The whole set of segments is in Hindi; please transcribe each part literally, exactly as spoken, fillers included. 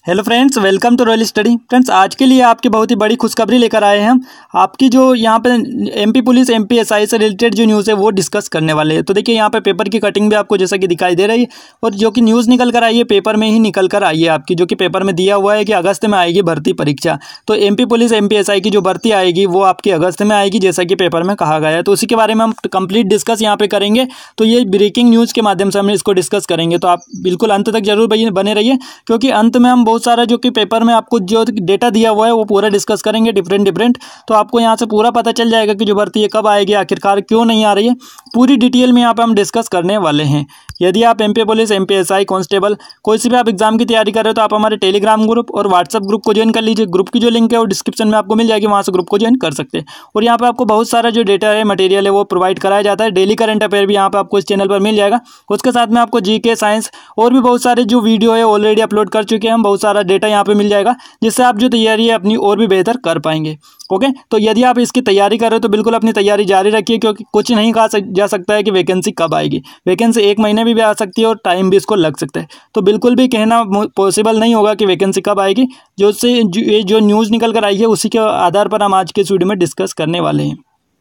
Hello friends, welcome to Royal Study. Friends, आज के लिए आपकी बहुत ही बड़ी खुशखबरी लेकर आए हैं हम। आपकी जो यहाँ पे एमपी पुलिस एमपी एसआई से रिलेटेड जो न्यूज़ है वो डिस्कस करने वाले हैं। तो देखिए, यहाँ पे पेपर की कटिंग भी आपको जैसा कि दिखाई दे रही है और जो कि न्यूज़ निकल कर आई है पेपर में ही निकल कर आई है आपकी, जो कि पेपर में दिया हुआ है कि अगस्त में आएगी भर्ती परीक्षा। तो एमपी पुलिस एमपी एसआई की जो भर्ती आएगी वो आपकी अगस्त में आएगी, जैसा कि पेपर में कहा गया है। तो उसी के बारे में हम कंप्लीट डिस्कस यहाँ पे करेंगे। तो ये ब्रेकिंग न्यूज़ के माध्यम से हम इसको डिस्कस करेंगे, तो आप बिल्कुल अंत तक जरूर बने रहिए, क्योंकि अंत में हम बहुत सारा जो कि पेपर में आपको जो डेटा दिया हुआ है वो पूरा डिस्कस करेंगे डिफरेंट डिफरेंट। तो आपको यहाँ से पूरा पता चल जाएगा कि जो भर्ती है कब आएगी, आखिरकार क्यों नहीं आ रही है, पूरी डिटेल में यहाँ पे हम डिस्कस करने वाले हैं। यदि आप MP police MP SI constable कोई सी भी आप एग्जाम की तैयारी कर रहे हो तो आप हमारे टेलीग्राम ग्रुप और व्हाट्सएप ग्रुप को ज्वाइन कर लीजिए। ग्रुप की जो लिंक है वो डिस्क्रिप्शन में आपको मिल जाएगी, वहाँ से ग्रुप को ज्वाइन कर सकते हैं। और यहाँ पे आपको बहुत सारा जो डेटा है मटेरियल है वो प्रोवाइड कराया जाता है। डेली करंट अफेयर भी यहाँ पे आपको इस चैनल पर मिल जाएगा। उसके साथ में आपको जीके साइंस और भी बहुत सारे जो वीडियो है ऑलरेडी अपलोड कर चुके हैं हम, बहुत सारा डेटा यहाँ पे मिल जाएगा, जिससे आप जो तैयारी है अपनी और भी बेहतर कर पाएंगे। ओके, तो यदि आप इसकी तैयारी कर रहे हो तो बिल्कुल अपनी तैयारी जारी रखिए, क्योंकि कुछ नहीं कहा जा सकता है कि वैकेंसी कब आएगी। वैकेंसी एक महीने में भी आ सकती है और टाइम भी इसको लग सकता है। तो बिल्कुल भी कहना पॉसिबल नहीं होगा कि वैकेंसी कब आएगी। जो से ये जो न्यूज़ निकल कर आई है उसी के आधार पर हम आज के इस वीडियो में डिस्कस करने वाले हैं।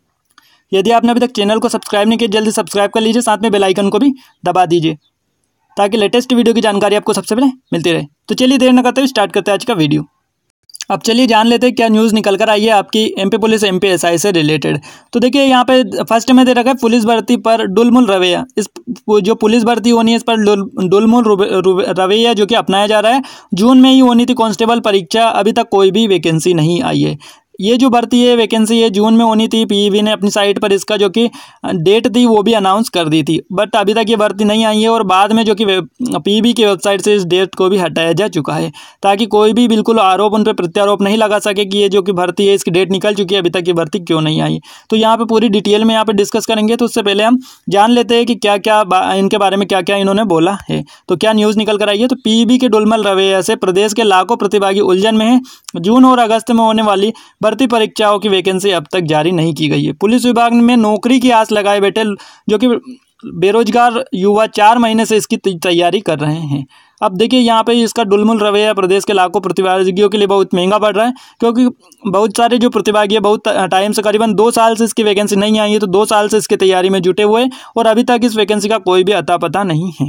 यदि आपने अभी तक चैनल को सब्सक्राइब नहीं किया, जल्दी सब्सक्राइब कर लीजिए, साथ में बेल आइकन को भी दबा दीजिए, ताकि लेटेस्ट वीडियो की जानकारी आपको सबसे पहले मिलती रहे। तो चलिए देर न करते हुए स्टार्ट करते हैं आज का वीडियो। अब चलिए जान लेते हैं क्या न्यूज़ निकल कर आई है आपकी एमपी पुलिस एमपी एसआई से रिलेटेड। तो देखिए, यहाँ पे फर्स्ट में दे रखा है पुलिस भर्ती पर डुलमुल रवैया। इस जो पुलिस भर्ती होनी है इस पर डुलमुल रवैया जो कि अपनाया जा रहा है। जून में ही होनी थी कांस्टेबल परीक्षा, अभी तक कोई भी वैकेंसी नहीं आई है। ये जो भर्ती है वैकेंसी है जून में होनी थी। पीईबी ने अपनी साइट पर इसका जो कि डेट थी वो भी अनाउंस कर दी थी, बट अभी तक ये भर्ती नहीं आई है। और बाद में जो कि पीईबी की वेबसाइट से इस डेट को भी हटाया जा चुका है, ताकि कोई भी बिल्कुल आरोप उन पर प्रत्यारोप नहीं लगा सके कि ये जो कि भर्ती है इसकी डेट निकल चुकी है, अभी तक ये भर्ती क्यों नहीं आई। तो यहाँ पे पूरी डिटेल में यहाँ पे डिस्कस करेंगे। तो उससे पहले हम जान लेते हैं कि क्या क्या इनके बारे में क्या क्या इन्होंने बोला है। तो क्या न्यूज़ निकल कर आई है। तो पीईबी के डुलमुल रवैया से प्रदेश के लाखों प्रतिभागी उलझन में है। जून और अगस्त में होने वाली भर्ती परीक्षाओं की वैकेंसी अब तक जारी नहीं की गई है। पुलिस विभाग में नौकरी की आस लगाए बैठे जो कि बेरोजगार युवा चार महीने से इसकी तैयारी कर रहे हैं। अब देखिए, यहाँ पे इसका डुलमुल रवैया प्रदेश के लाखों प्रतिभागियों के लिए बहुत महंगा पड़ रहा है, क्योंकि बहुत सारे जो प्रतिभागी है बहुत टाइम से, करीबन दो साल से इसकी वैकेंसी नहीं आई है। तो दो साल से इसकी तैयारी में जुटे हुए और अभी तक इस वैकेंसी का कोई भी अता पता नहीं है।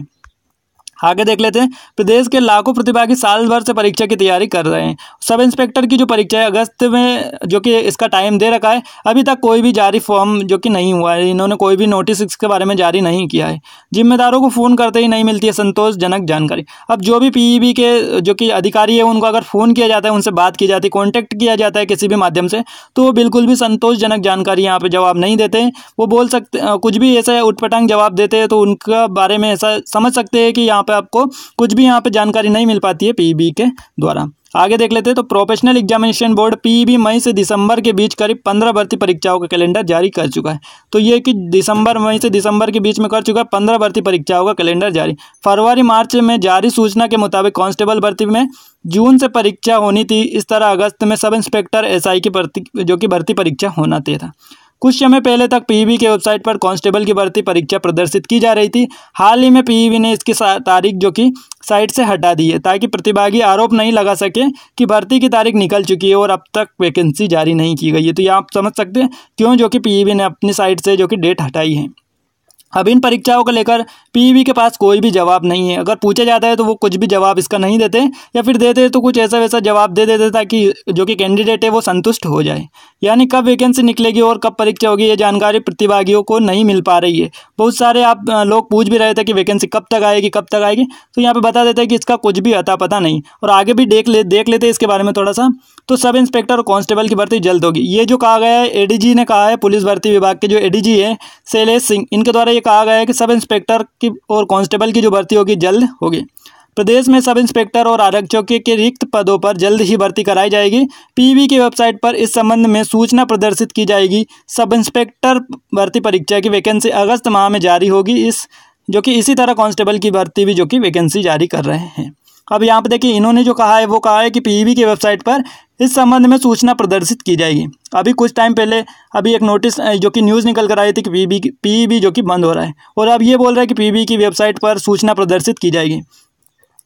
आगे देख लेते हैं। प्रदेश के लाखों प्रतिभागी साल भर से परीक्षा की तैयारी कर रहे हैं। सब इंस्पेक्टर की जो परीक्षा है अगस्त में जो कि इसका टाइम दे रखा है, अभी तक कोई भी जारी फॉर्म जो कि नहीं हुआ है। इन्होंने कोई भी नोटिस इसके बारे में जारी नहीं किया है। जिम्मेदारों को फ़ोन करते ही नहीं मिलती है संतोषजनक जानकारी। अब जो भी पीईबी के जो कि अधिकारी है उनको अगर फ़ोन किया जाता है, उनसे बात की जाती है, कॉन्टैक्ट किया जाता है किसी भी माध्यम से, तो वो बिल्कुल भी संतोषजनक जानकारी यहाँ पर जवाब नहीं देते हैं। वो बोल सकते कुछ भी ऐसा उटपटांग जवाब देते हैं, तो उनका बारे में ऐसा समझ सकते हैं कि यहाँ पे आपको कुछ भी यहाँ पे जानकारी नहीं मिल पाती है पीईबी के द्वारा। आगे देख लेते हैं। तो प्रोफेशनल एग्जामिनेशन बोर्ड पीईबी मई से दिसंबर के बीच करीब पंद्रह भर्ती परीक्षाओं का कैलेंडर जारी कर चुका है। तो ये कि दिसंबर मई से दिसंबर के बीच में कर चुका है पंद्रह भर्ती परीक्षाओं का कैलेंडर जारी। फरवरी मार्च में जारी सूचना के मुताबिक कांस्टेबल भर्ती में जून से परीक्षा होनी थी। इस तरह अगस्त में सब इंस्पेक्टर एसआई की भर्ती जो कि भर्ती परीक्षा होना था। कुछ समय पहले तक पीईबी के वेबसाइट पर कांस्टेबल की भर्ती परीक्षा प्रदर्शित की जा रही थी। हाल ही में पीईबी ने इसकी तारीख जो कि साइट से हटा दी है, ताकि प्रतिभागी आरोप नहीं लगा सके कि भर्ती की तारीख निकल चुकी है और अब तक वैकेंसी जारी नहीं की गई है। तो ये आप समझ सकते हैं क्यों जो कि पीईबी ने अपनी साइट से जो कि डेट हटाई है। अब इन परीक्षाओं को लेकर पीईबी के पास कोई भी जवाब नहीं है। अगर पूछा जाता है तो वो कुछ भी जवाब इसका नहीं देते, या फिर देते तो कुछ ऐसा वैसा जवाब दे देते ताकि जो कि कैंडिडेट है वो संतुष्ट हो जाए। यानी कब वैकेंसी निकलेगी और कब परीक्षा होगी ये जानकारी प्रतिभागियों को नहीं मिल पा रही है। बहुत सारे आप लोग पूछ भी रहे थे कि वैकेंसी कब तक आएगी कब तक आएगी, तो यहाँ पर बता देते हैं कि इसका कुछ भी अता पता नहीं। और आगे भी देख ले देख लेते हैं इसके बारे में थोड़ा सा। तो सब इंस्पेक्टर और कांस्टेबल की भर्ती जल्द होगी, ये जो कहा गया है एडीजी ने कहा है। पुलिस भर्ती विभाग के जो एडीजी है शैलेश सिंह, इनके द्वारा ये कहा गया है कि सब इंस्पेक्टर की और कांस्टेबल की जो भर्ती होगी जल्द होगी। प्रदेश में सब इंस्पेक्टर और आरक्षकों के, के रिक्त पदों पर जल्द ही भर्ती कराई जाएगी। पीईबी की वेबसाइट पर इस संबंध में सूचना प्रदर्शित की जाएगी। सब इंस्पेक्टर भर्ती परीक्षा की वैकेंसी अगस्त माह में जारी होगी। इस जो कि इसी तरह कांस्टेबल की भर्ती भी जो कि वैकेंसी जारी कर रहे हैं। अब यहाँ पे देखिए, इन्होंने जो कहा है वो कहा है कि पीईबी की वेबसाइट पर इस संबंध में सूचना प्रदर्शित की जाएगी। अभी कुछ टाइम पहले अभी एक नोटिस जो कि न्यूज़ निकल कर आई थी कि पीईबी पीईबी जो कि बंद हो रहा है, और अब ये बोल रहा है कि पीईबी की वेबसाइट पर सूचना प्रदर्शित की जाएगी।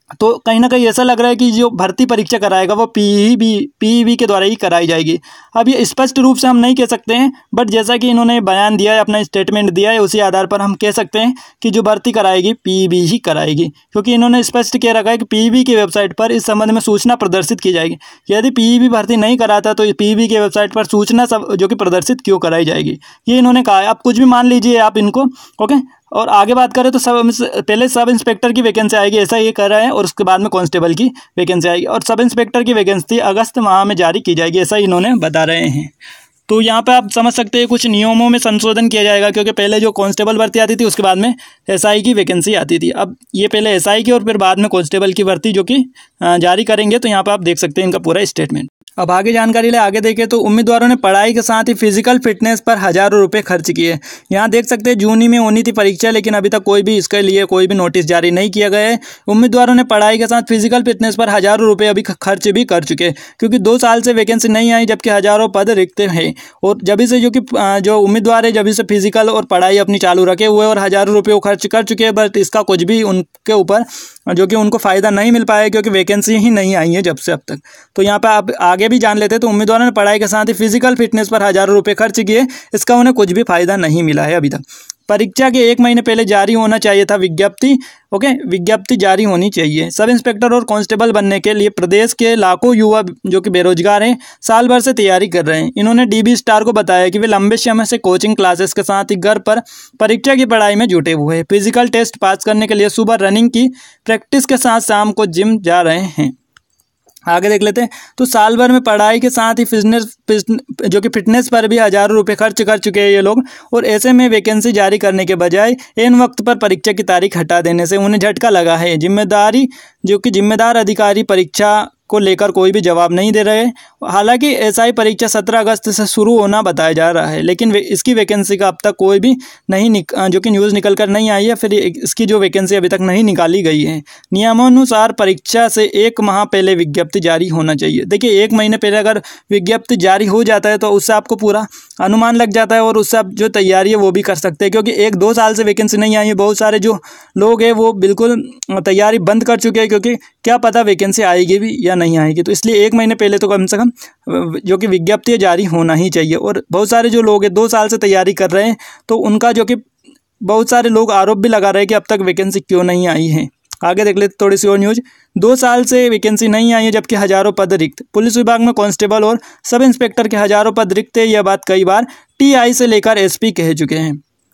तो कहीं ना कहीं ऐसा लग रहा है कि जो भर्ती परीक्षा कराएगा वो पीईबी पीईबी के द्वारा ही कराई जाएगी। अब ये स्पष्ट रूप से हम नहीं कह सकते हैं, बट जैसा कि इन्होंने बयान दिया है, अपना स्टेटमेंट दिया है, उसी आधार पर हम कह सकते हैं कि जो भर्ती कराएगी पीईबी ही कराएगी, क्योंकि इन्होंने स्पष्ट कह रखा है कि पीईबी की वेबसाइट पर इस संबंध में सूचना प्रदर्शित की जाएगी। यदि पीईबी भर्ती नहीं कराता तो पीईबी की वेबसाइट पर सूचना सब जो कि प्रदर्शित क्यों कराई जाएगी, ये इन्होंने कहा है। आप कुछ भी मान लीजिए आप इनको, ओके। और आगे बात करें तो सब पहले सब इंस्पेक्टर की वैकेंसी आएगी, ऐसा ये कर रहा है, और उसके बाद में कांस्टेबल की वैकेंसी आएगी, और सब इंस्पेक्टर की वैकेंसी अगस्त माह में जारी की जाएगी, ऐसा इन्होंने बता रहे हैं। तो यहाँ पे आप समझ सकते हैं कुछ नियमों में संशोधन किया जाएगा, क्योंकि पहले जो कांस्टेबल भर्ती आती थी उसके बाद में एसआई की वैकेंसी आती थी। अब ये पहले एसआई की और फिर बाद में कांस्टेबल की भर्ती जो कि जारी करेंगे। तो यहाँ पर आप देख सकते हैं इनका पूरा स्टेटमेंट। अब आगे जानकारी ले आगे देखें तो उम्मीदवारों ने पढ़ाई के साथ ही फिजिकल फिटनेस पर हजारों रुपए खर्च किए। यहाँ देख सकते हैं जून ही में होनी थी परीक्षा, लेकिन अभी तक कोई भी इसके लिए कोई भी नोटिस जारी नहीं किया गया है। उम्मीदवारों ने पढ़ाई के साथ फिजिकल फिटनेस पर हजारों रुपए अभी खर्च भी कर चुके हैं, क्योंकि दो साल से वैकेंसी नहीं आई, जबकि हजारों पद रिक्त हैं। और जब से जो कि जो उम्मीदवार है जब से फिजिकल और पढ़ाई अपनी चालू रखे हुए और हजारों रुपये वो खर्च कर चुके हैं, बट इसका कुछ भी उनके ऊपर जो कि उनको फ़ायदा नहीं मिल पाया, क्योंकि वैकेंसी ही नहीं आई है जब से अब तक। तो यहाँ पे आप आगे भी जान लेते हैं। तो उम्मीदवारों ने पढ़ाई के साथ ही फिजिकल फिटनेस पर हजारों रुपए खर्च किए, इसका उन्हें कुछ भी फायदा नहीं मिला है अभी तक। परीक्षा के एक महीने पहले जारी होना चाहिए था विज्ञप्ति, ओके, विज्ञप्ति जारी होनी चाहिए। सब इंस्पेक्टर और कांस्टेबल बनने के लिए प्रदेश के लाखों युवा जो कि बेरोजगार हैं साल भर से तैयारी कर रहे हैं। इन्होंने डीबी स्टार को बताया कि वे लंबे समय से कोचिंग क्लासेस के साथ ही घर पर परीक्षा की पढ़ाई में जुटे हुए हैं। फिजिकल टेस्ट पास करने के लिए सुबह रनिंग की प्रैक्टिस के साथ शाम को जिम जा रहे हैं। आगे देख लेते हैं। तो साल भर में पढ़ाई के साथ ही फिटनेस जो कि फिटनेस पर भी हजारों रुपए खर्च कर चुके हैं ये लोग, और ऐसे में वैकेंसी जारी करने के बजाय एन वक्त पर परीक्षा की तारीख हटा देने से उन्हें झटका लगा है। जिम्मेदारी जो कि जिम्मेदार अधिकारी परीक्षा को लेकर कोई भी जवाब नहीं दे रहे। हालांकि एसआई परीक्षा सत्रह अगस्त से शुरू होना बताया जा रहा है, लेकिन इसकी वैकेंसी का अब तक कोई भी नहीं निक, जो कि न्यूज़ निकल कर नहीं आई है, फिर इसकी जो वैकेंसी अभी तक नहीं निकाली गई है। नियमानुसार परीक्षा से एक माह पहले विज्ञप्ति जारी होना चाहिए। देखिए, एक महीने पहले अगर विज्ञप्ति जारी हो जाता है तो उससे आपको पूरा अनुमान लग जाता है, और उससे आप जो तैयारी है वो भी कर सकते हैं, क्योंकि एक दो साल से वैकेंसी नहीं आई है। बहुत सारे जो लोग हैं वो बिल्कुल तैयारी बंद कर चुके हैं, क्योंकि क्या पता वैकेंसी आएगी भी या नहीं आएगी। तो इसलिए एक महीने पहले तो कम से कम जो कि विज्ञप्ति जारी होना ही चाहिए। और बहुत सारे जो लोग हैं दो साल से तैयारी कर रहे हैं, तो उनका जो कि बहुत सारे लोग आरोप भी लगा रहे हैं कि अब तक वैकेंसी क्यों नहीं आई है। आगे देख लेते थोड़ी सी और न्यूज़। दो साल से वैकेंसी नहीं आई है, जबकि हजारों पद रिक्त। पुलिस विभाग में कांस्टेबल और सब इंस्पेक्टर के हजारों पद रिक्त है। यह बात कई बार टीआई से लेकर एसपी कह चुके हैं।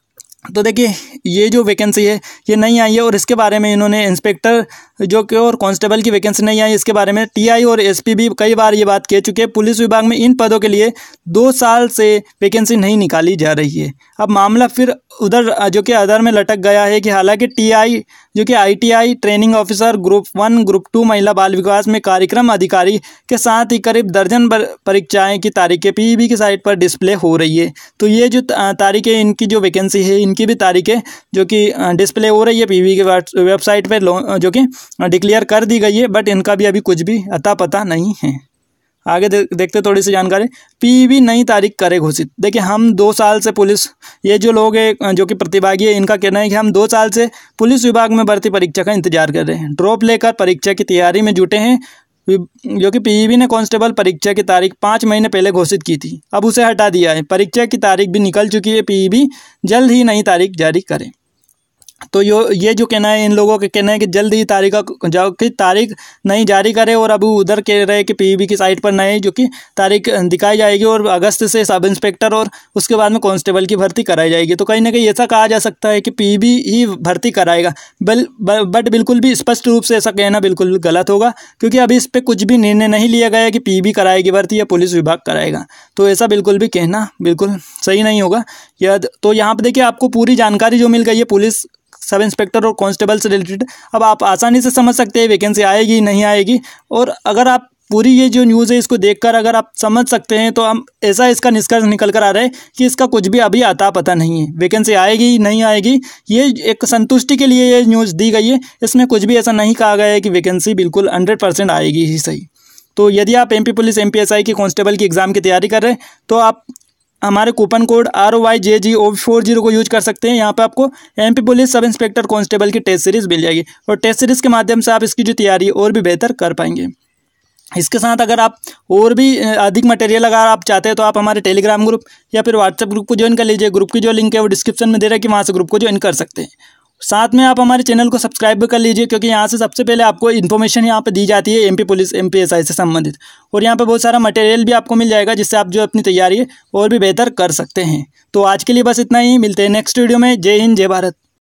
तो देखिए, ये जो वैकेंसी है ये नहीं आई है, और इसके बारे में इन्होंने इंस्पेक्टर जो कि और कांस्टेबल की वैकेंसी नहीं आई, इसके बारे में टीआई और एसपी भी कई बार ये बात कह चुके हैं। पुलिस विभाग में इन पदों के लिए दो साल से वैकेंसी नहीं निकाली जा रही है। अब मामला फिर उधर जो कि अदर में लटक गया है कि हालांकि टीआई जो कि ITI training officer group one group two महिला बाल विकास में कार्यक्रम अधिकारी के साथ ही करीब दर्जन परीक्षाएं की तारीखें पीईबी की साइट पर डिस्प्ले हो रही है। तो ये जो तारीखें इनकी जो वैकेंसी है इनकी भी तारीखें जो कि डिस्प्ले हो रही है पीईबी के वेबसाइट पर जो कि डिक्लेयर कर दी गई है, बट इनका भी अभी कुछ भी अता पता नहीं है। आगे दे, देखते थोड़ी सी जानकारी। पीईबी नई तारीख करे घोषित। देखिए, हम दो साल से पुलिस ये जो लोग हैं जो कि प्रतिभागी है, इनका कहना है कि हम दो साल से पुलिस विभाग में भर्ती परीक्षा का इंतजार कर रहे हैं। ड्रॉप लेकर परीक्षा की तैयारी में जुटे हैं। जो कि पीईबी ने कांस्टेबल परीक्षा की तारीख पाँच महीने पहले घोषित की थी, अब उसे हटा दिया है। परीक्षा की तारीख भी निकल चुकी है। पीईबी जल्द ही नई तारीख जारी करे। तो यो ये जो कहना है इन लोगों के कहना है कि जल्द ही तारीख जो कि तारीख नहीं जारी करे, और अब उधर कह रहे हैं कि पीईबी की साइट पर नई जो कि तारीख दिखाई जाएगी, और अगस्त से सब इंस्पेक्टर और उसके बाद में कांस्टेबल की भर्ती कराई जाएगी। तो कहीं ना कहीं ऐसा कहा जा सकता है कि पीईबी ही भर्ती कराएगा, बल बट बिल्कुल भी स्पष्ट रूप से ऐसा कहना बिल्कुल गलत होगा, क्योंकि अभी इस पर कुछ भी निर्णय नहीं लिया गया है कि पीईबी कराएगी भर्ती या पुलिस विभाग कराएगा। तो ऐसा बिल्कुल भी कहना बिल्कुल सही नहीं होगा। यह तो यहाँ पर देखिए, आपको पूरी जानकारी जो मिल गई है पुलिस सब इंस्पेक्टर और कांस्टेबल से रिलेटेड। अब आप आसानी से समझ सकते हैं वैकेंसी आएगी नहीं आएगी, और अगर आप पूरी ये जो न्यूज़ है इसको देखकर अगर आप समझ सकते हैं तो हम ऐसा इसका निष्कर्ष निकल कर आ रहा है कि इसका कुछ भी अभी आता पता नहीं है। वैकेंसी आएगी नहीं आएगी, ये एक संतुष्टि के लिए ये न्यूज़ दी गई है। इसमें कुछ भी ऐसा नहीं कहा गया है कि वैकेंसी बिल्कुल हंड्रेड परसेंट आएगी ही सही। तो यदि आप एमपी पुलिस एमपीएसआई की कांस्टेबल की एग्ज़ाम की तैयारी कर रहे हैं तो आप हमारे coupon code R O Y J G O four zero को यूज कर सकते हैं। यहाँ पे आपको MP police sub inspector constable की टेस्ट सीरीज़ मिल जाएगी और टेस्ट सीरीज़ के माध्यम से आप इसकी जो तैयारी और भी बेहतर कर पाएंगे। इसके साथ अगर आप और भी अधिक मटेरियल अगर आप चाहते हैं तो आप हमारे टेलीग्राम ग्रुप या फिर व्हाट्सएप ग्रुप को ज्वाइन कर लीजिए। ग्रुप की जो लिंक है वो डिस्क्रिप्शन में दे रहा है कि वहाँ से ग्रुप को ज्वाइन कर सकते हैं। साथ में आप हमारे चैनल को सब्सक्राइब भी कर लीजिए, क्योंकि यहाँ से सबसे पहले आपको इन्फॉर्मेशन यहाँ पे दी जाती है एमपी पुलिस एमपीएसआई से संबंधित, और यहाँ पे बहुत सारा मटेरियल भी आपको मिल जाएगा जिससे आप जो अपनी तैयारी है और भी बेहतर कर सकते हैं। तो आज के लिए बस इतना ही, मिलते हैं नेक्स्ट वीडियो में। जय हिंद, जय भारत।